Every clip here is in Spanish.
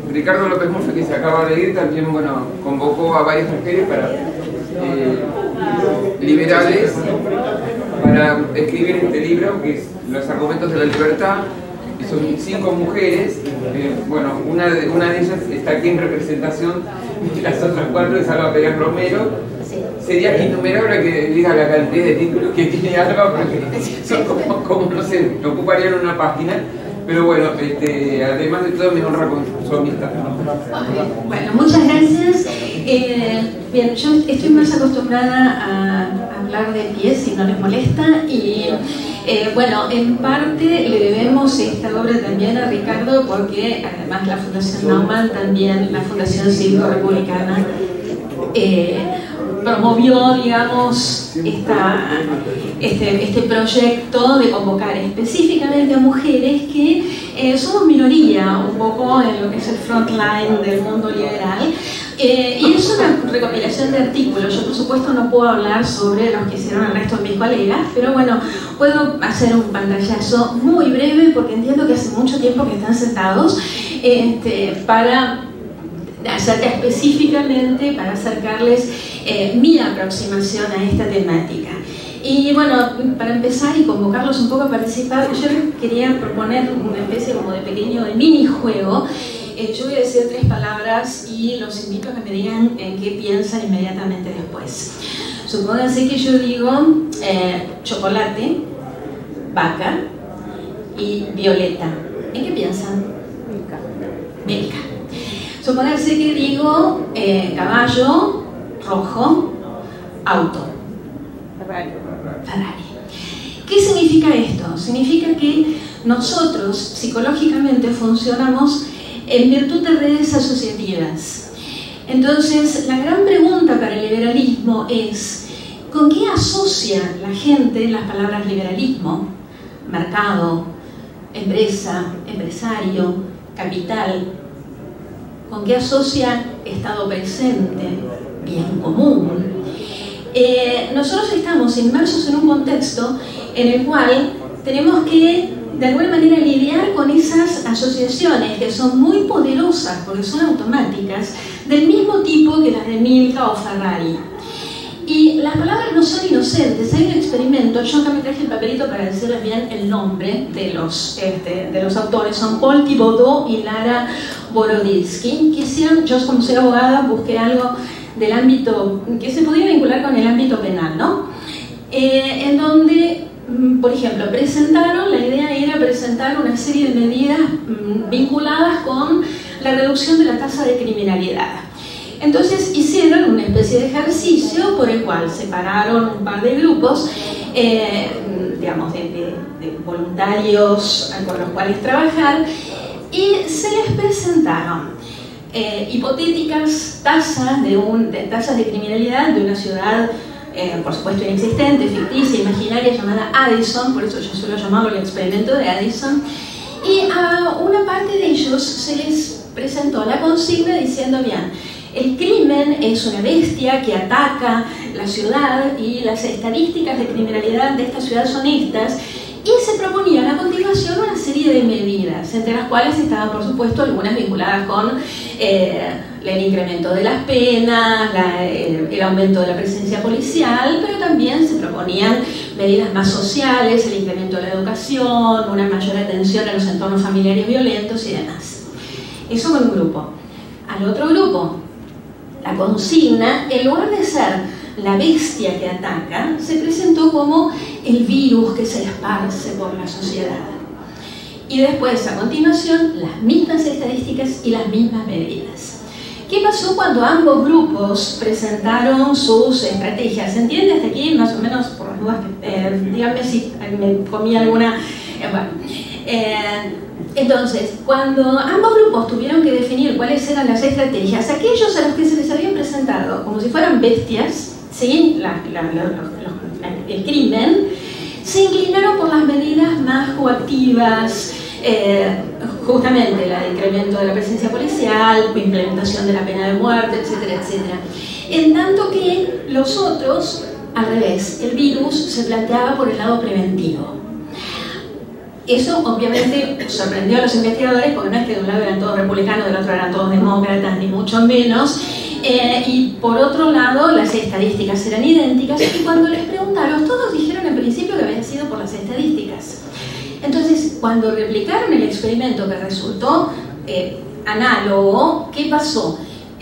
Ricardo López Murphy, que se acaba de ir, también bueno, convocó a varias mujeres liberales para escribir este libro, que es Los argumentos de la libertad. Y son 5 mujeres, bueno, una de ellas está aquí en representación, las otras 4 es Alba Pérez Romero. Sería innumerable que diga la cantidad de títulos que tiene Alba, porque son como no sé, ocuparían una página. Pero bueno, además de todo me honra con su amistad. Bueno, muchas gracias. Bien, yo estoy más acostumbrada a hablar de pie, si no les molesta, y bueno, en parte le debemos esta obra también a Ricardo, porque además la Fundación Naumann, también la Fundación Cívico-Republicana, promovió, digamos, este proyecto de convocar específicamente a mujeres que somos minoría un poco en lo que es el frontline del mundo liberal. Y es una recopilación de artículos. Yo por supuesto no puedo hablar sobre los que hicieron el resto de mis colegas, pero bueno, puedo hacer un pantallazo muy breve porque entiendo que hace mucho tiempo que están sentados para específicamente para acercarles mi aproximación a esta temática. Y bueno, para empezar y convocarlos un poco a participar, yo les quería proponer una especie como de pequeño minijuego. Yo voy a decir 3 palabras y los invito a que me digan qué piensan inmediatamente después. Supónganse que yo digo chocolate, vaca y violeta. ¿En qué piensan? Milka. Supónganse que digo caballo, rojo, auto. Ferrari. ¿Qué significa esto? Significa que nosotros psicológicamente funcionamos en virtud de redes asociativas. Entonces, la gran pregunta para el liberalismo es ¿con qué asocia la gente las palabras liberalismo, mercado, empresa, empresario, capital? ¿Con qué asocia estado presente, bien común? Nosotros estamos inmersos en un contexto en el cual tenemos que, de alguna manera, lidiar con esas asociaciones que son muy poderosas, porque son automáticas, del mismo tipo que las de Milka o Ferrari. Y las palabras no son inocentes. Hay un experimento, yo acá me traje el papelito para decirles bien el nombre de los autores, son Paul Thibodeau y Lara Boroditsky, que hicieron, yo como soy abogada busqué algo del ámbito, que se podía vincular con el ámbito penal, ¿no? En donde, por ejemplo, la idea era presentar una serie de medidas vinculadas con la reducción de la tasa de criminalidad. Entonces hicieron una especie de ejercicio por el cual separaron un par de grupos, digamos, de voluntarios con los cuales trabajar, y se les presentaron hipotéticas tasas de criminalidad de una ciudad, por supuesto inexistente, ficticia, imaginaria, llamada Addison, por eso yo suelo llamarlo el experimento de Addison, y a una parte de ellos se les presentó la consigna diciendo, bien, el crimen es una bestia que ataca la ciudad y las estadísticas de criminalidad de esta ciudad son estas, y se proponían a continuación una serie de medidas, entre las cuales estaban por supuesto algunas vinculadas con el incremento de las penas, el aumento de la presencia policial, pero también se proponían medidas más sociales, el incremento de la educación, una mayor atención a los entornos familiares violentos y demás. Eso fue un grupo. Al otro grupo, la consigna, en lugar de ser la bestia que ataca, se presentó como el virus que se esparce por la sociedad. Y después, a continuación, las mismas estadísticas y las mismas medidas. ¿Qué pasó cuando ambos grupos presentaron sus estrategias? ¿Se entiende hasta aquí? Más o menos, por las dudas, díganme si me comí alguna... Entonces, cuando ambos grupos tuvieron que definir cuáles eran las estrategias, aquellos a los que se les habían presentado como si fueran bestias, ¿sí? El crimen, se inclinaron por las medidas más coactivas, justamente el incremento de la presencia policial, implementación de la pena de muerte, etcétera, etcétera. En tanto que los otros, al revés, el virus se planteaba por el lado preventivo. Eso obviamente sorprendió a los investigadores, porque no es que de un lado eran todos republicanos, del otro eran todos demócratas, ni mucho menos. Y por otro lado, las estadísticas eran idénticas, y cuando les preguntaron, todos dijeron en principio que había sido por las estadísticas. Entonces, cuando replicaron el experimento que resultó análogo, ¿qué pasó?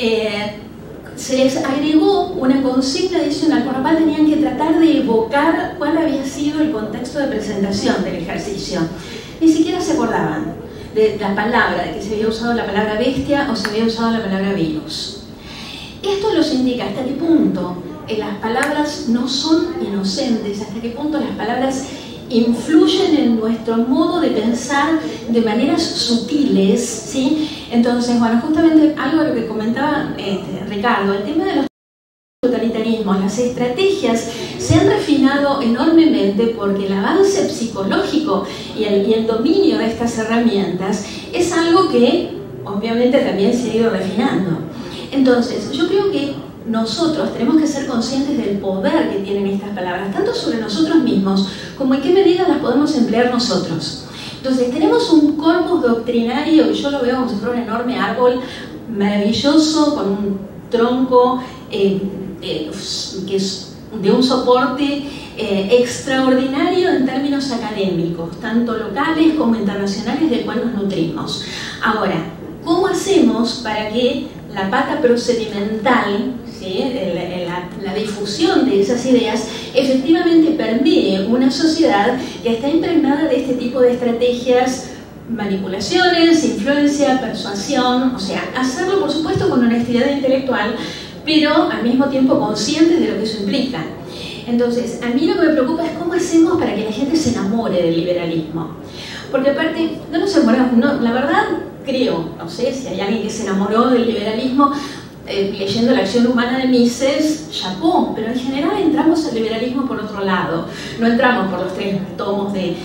Se les agregó una consigna adicional por la cual tenían que tratar de evocar cuál había sido el contexto de presentación del ejercicio. Ni siquiera se acordaban de la palabra, de que se había usado la palabra bestia o se había usado la palabra virus. Esto los indica hasta qué punto las palabras no son inocentes, hasta qué punto las palabras influyen en nuestro modo de pensar de maneras sutiles, ¿sí? Entonces, bueno, justamente algo de lo que comentaba Ricardo, el tema de los totalitarismos, las estrategias se han refinado enormemente porque el avance psicológico y el dominio de estas herramientas es algo que obviamente también se ha ido refinando. Entonces, yo creo que nosotros tenemos que ser conscientes del poder que tienen estas palabras, tanto sobre nosotros mismos, como en qué medida las podemos emplear nosotros. Entonces, tenemos un corpus doctrinario, que yo lo veo como si fuera un enorme árbol maravilloso, con un tronco que es de un soporte extraordinario en términos académicos, tanto locales como internacionales, del cual nos nutrimos. Ahora, ¿cómo hacemos para que la pata procedimental, ¿sí?, la difusión de esas ideas, efectivamente permee una sociedad que está impregnada de este tipo de estrategias, manipulaciones, influencia, persuasión? O sea, hacerlo por supuesto con honestidad intelectual, pero al mismo tiempo conscientes de lo que eso implica. Entonces, a mí lo que me preocupa es cómo hacemos para que la gente se enamore del liberalismo. Porque aparte, no nos enamoramos, no, la verdad creo, no sé si hay alguien que se enamoró del liberalismo leyendo La acción humana de Mises, chapó, pero en general entramos al liberalismo por otro lado. No entramos por los 3 tomos de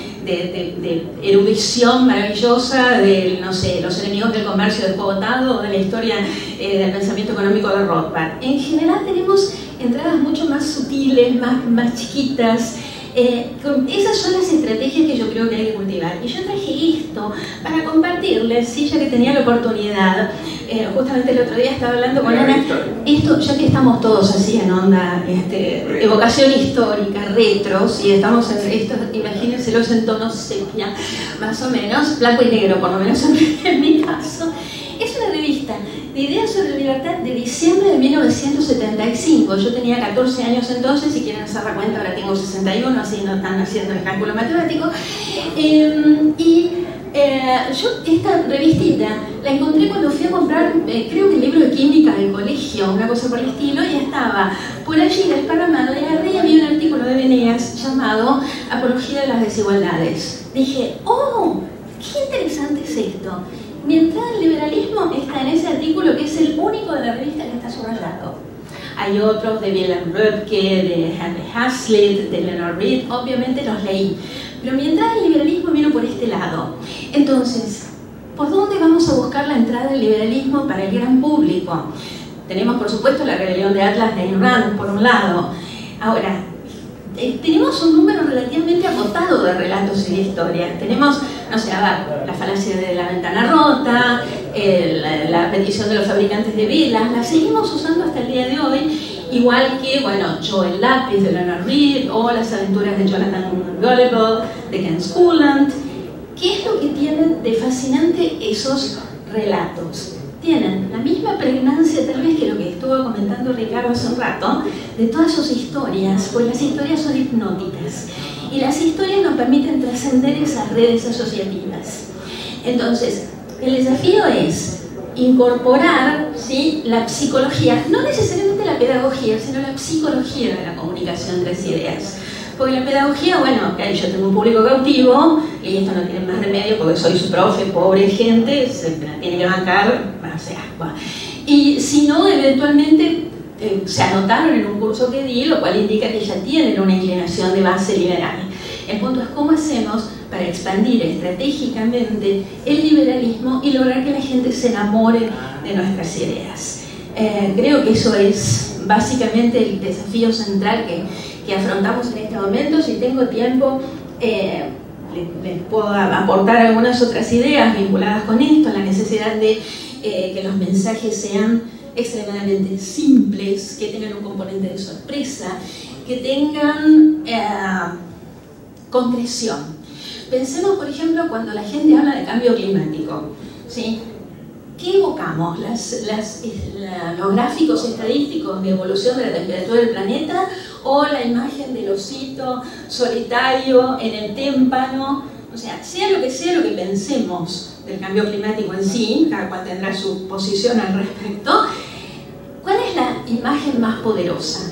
erudición maravillosa de, no sé, Los enemigos del comercio de Botado o de la historia del pensamiento económico de Rothbard. En general tenemos entradas mucho más sutiles, más chiquitas. Esas son las estrategias que yo creo que hay que cultivar. Y yo traje esto para compartirles, sí, ya que tenía la oportunidad. Justamente el otro día estaba hablando con Ana, esto, ya que estamos todos así en onda evocación histórica, retros, y estamos en esto, imagínenselos en tono sepia, más o menos, blanco y negro, por lo menos en mi caso. Es una revista de ideas sobre libertad de diciembre de 1975. Yo tenía 14 años entonces, si quieren hacer la cuenta, ahora tengo 61, así no están haciendo el cálculo matemático. Yo esta revistita la encontré cuando fui a comprar, creo que el libro de química del colegio, una cosa por el estilo, y estaba por allí desparramado, y agarré y había un artículo de Venegas llamado Apología de las desigualdades. Dije, ¡oh! ¡Qué interesante es esto! Mi entrada al liberalismo está en ese artículo, que es el único de la revista que está subrayado. Hay otros de Wilhelm Röpke, de Henry Hazlitt, de Leonard Read, obviamente los leí. Pero mi entrada al liberalismo vino por este lado. Entonces, ¿por dónde vamos a buscar la entrada al liberalismo para el gran público? Tenemos, por supuesto, la rebelión de Atlas de Ayn Rand, por un lado. Ahora, tenemos un número relativamente acotado de relatos y de historias. Tenemos, no sé, la falacia de la ventana rota, la petición de los fabricantes de velas, la seguimos usando hasta el día de hoy, igual que, bueno, Yo el lápiz de Leonard Read o Las aventuras de Jonathan Gulliver de Ken Skulland. ¿Qué es lo que tienen de fascinante esos relatos? Tienen la misma pregnancia tal vez que lo que estuvo comentando Ricardo hace un rato, de todas sus historias, pues las historias son hipnóticas y las historias nos permiten trascender esas redes asociativas. Entonces, el desafío es incorporar, ¿sí?, la psicología, no necesariamente la pedagogía, sino la psicología de la comunicación de las ideas. Porque la pedagogía, bueno, okay, yo tengo un público cautivo y esto no tiene más remedio porque soy su profe, pobre gente, se la tiene que bancar, o sea, bueno. Y si no, eventualmente se anotaron en un curso que di, lo cual indica que ya tienen una inclinación de base liberal. El punto es cómo hacemos para expandir estratégicamente el liberalismo y lograr que la gente se enamore de nuestras ideas. Creo que eso es básicamente el desafío central que afrontamos en este momento. Si tengo tiempo, les puedo aportar algunas otras ideas vinculadas con esto, la necesidad de que los mensajes sean extremadamente simples, que tengan un componente de sorpresa, que tengan concreción. Pensemos, por ejemplo, cuando la gente habla de cambio climático, ¿sí? ¿Qué evocamos? ¿Los gráficos estadísticos de evolución de la temperatura del planeta o la imagen del osito solitario en el témpano? O sea lo que pensemos del cambio climático en sí, cada cual tendrá su posición al respecto, ¿cuál es la imagen más poderosa?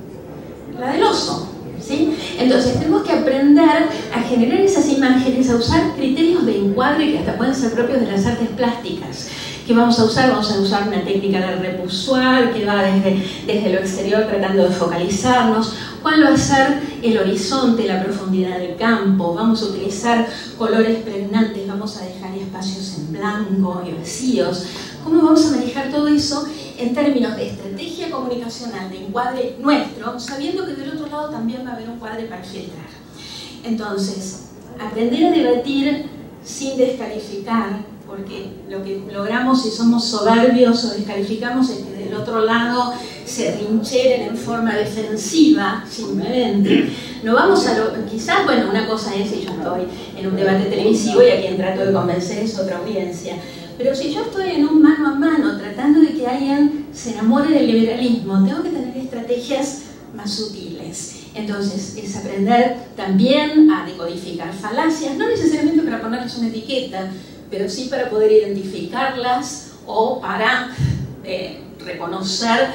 La del oso, ¿sí? Entonces tenemos que aprender a generar esas imágenes, a usar criterios de encuadre que hasta pueden ser propios de las artes plásticas. ¿Qué vamos a usar? Vamos a usar una técnica de repoussoir que va desde lo exterior tratando de focalizarnos. ¿Cuál va a ser el horizonte, la profundidad del campo? Vamos a utilizar colores pregnantes, vamos a dejar espacios en blanco y vacíos. ¿Cómo vamos a manejar todo eso en términos de estrategia comunicacional, de encuadre nuestro, sabiendo que del otro lado también va a haber un cuadre para filtrar? Entonces, aprender a debatir sin descalificar, porque lo que logramos si somos soberbios o descalificamos es que del otro lado se rincheren en forma defensiva, simplemente. No vamos a quizás, bueno, una cosa es si yo estoy en un debate televisivo y a quien trato de convencer es otra audiencia, pero si yo estoy en un mano a mano tratando de que alguien se enamore del liberalismo, tengo que tener estrategias más sutiles. Entonces, es aprender también a decodificar falacias, no necesariamente para ponerles una etiqueta, pero sí para poder identificarlas o para reconocer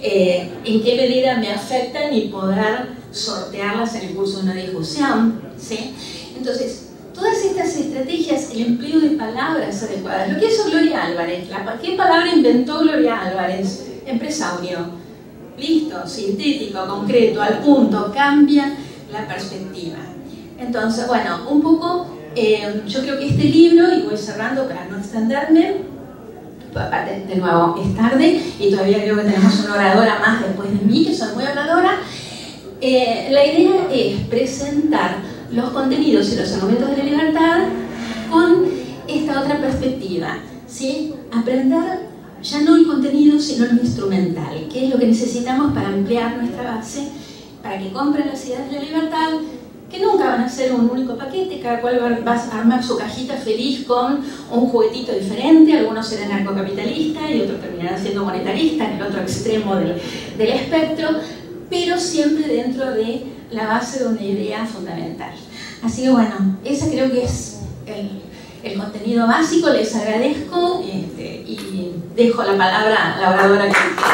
en qué medida me afectan y poder sortearlas en el curso de una discusión, ¿sí? Entonces, todas estas estrategias, el empleo de palabras adecuadas. Lo que hizo Gloria Álvarez, ¿qué palabra inventó Gloria Álvarez? Empresario. Listo, sintético, concreto, al punto, cambia la perspectiva. Entonces, bueno, un poco, yo creo que este libro, y voy cerrando para no extenderme, aparte, de nuevo, es tarde y todavía creo que tenemos una oradora más después de mí, que soy muy oradora. La idea es presentar los contenidos y los argumentos de la libertad con esta otra perspectiva, ¿sí? Aprender ya no el contenido, sino lo instrumental, que es lo que necesitamos para ampliar nuestra base, para que compren las ideas de la libertad, que nunca van a ser un único paquete, cada cual va a armar su cajita feliz con un juguetito diferente, algunos serán anarcocapitalistas y otros terminarán siendo monetaristas, en el otro extremo del espectro, pero siempre dentro de la base de una idea fundamental. Así que bueno, ese creo que es el contenido básico. Les agradezco y dejo la palabra a la oradora que